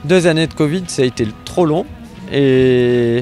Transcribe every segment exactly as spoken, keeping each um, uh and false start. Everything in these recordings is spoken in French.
deux années de Covid, ça a été trop long. Et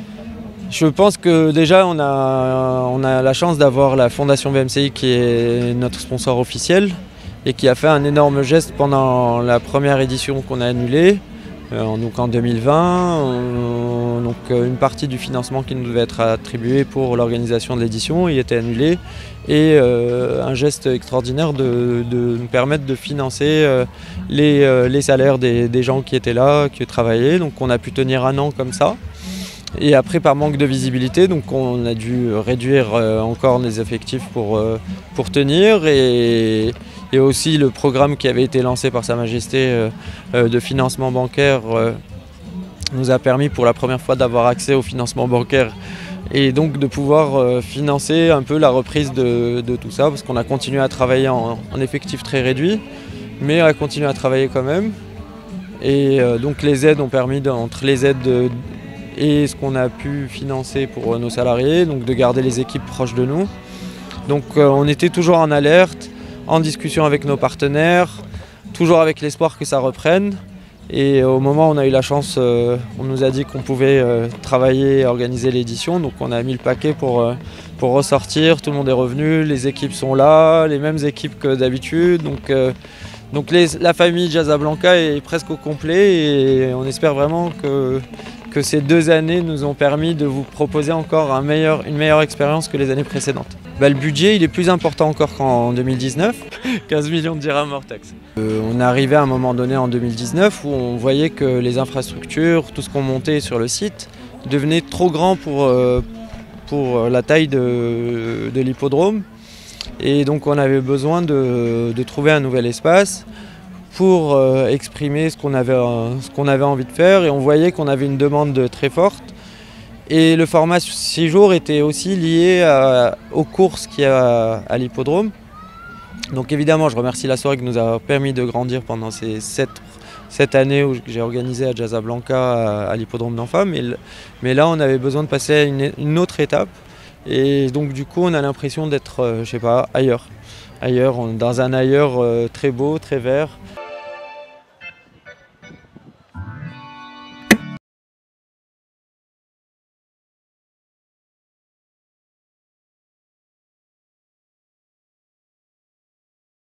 je pense que déjà, on a, on a la chance d'avoir la Fondation B M C I qui est notre sponsor officiel et qui a fait un énorme geste pendant la première édition qu'on a annulée, euh, donc en deux mille vingt. On, donc une partie du financement qui nous devait être attribué pour l'organisation de l'édition, il était annulé. Et euh, un geste extraordinaire de, de nous permettre de financer euh, les, euh, les salaires des, des gens qui étaient là, qui travaillaient. Donc on a pu tenir un an comme ça. Et après, par manque de visibilité, donc on a dû réduire euh, encore les effectifs pour, euh, pour tenir. Et, et aussi le programme qui avait été lancé par Sa Majesté euh, euh, de financement bancaire euh, nous a permis pour la première fois d'avoir accès au financement bancaire et donc de pouvoir euh, financer un peu la reprise de, de tout ça, parce qu'on a continué à travailler en, en effectif très réduit, mais on a continué à travailler quand même. Et euh, donc les aides ont permis, de, entre les aides de, et ce qu'on a pu financer pour euh, nos salariés, donc de garder les équipes proches de nous. Donc euh, on était toujours en alerte, en discussion avec nos partenaires, toujours avec l'espoir que ça reprenne. Et au moment où on a eu la chance, euh, on nous a dit qu'on pouvait euh, travailler et organiser l'édition. Donc on a mis le paquet pour, euh, pour ressortir, tout le monde est revenu, les équipes sont là, les mêmes équipes que d'habitude. Donc, euh, donc les, la famille Jasablanca est presque au complet et on espère vraiment que, que ces deux années nous ont permis de vous proposer encore un meilleur, une meilleure expérience que les années précédentes. Bah, le budget il est plus important encore qu'en deux mille dix-neuf, quinze millions de dirhams hors taxe. Euh, on est arrivé à un moment donné en deux mille dix-neuf où on voyait que les infrastructures, tout ce qu'on montait sur le site, devenait trop grand pour, euh, pour la taille de, de l'hippodrome. Et donc on avait besoin de, de trouver un nouvel espace pour euh, exprimer ce qu'on avait, euh, ce qu'on avait envie de faire. Et on voyait qu'on avait une demande très forte. Et le format six jours était aussi lié à, aux courses qu'il y a à l'hippodrome. Donc évidemment, je remercie la soirée qui nous a permis de grandir pendant ces sept, sept années où j'ai organisé à Jasablanca à, à l'hippodrome d'Enfa. Mais, mais là, on avait besoin de passer à une, une autre étape. Et donc du coup, on a l'impression d'être, euh, je sais pas, ailleurs. Ailleurs, on, dans un ailleurs euh, très beau, très vert,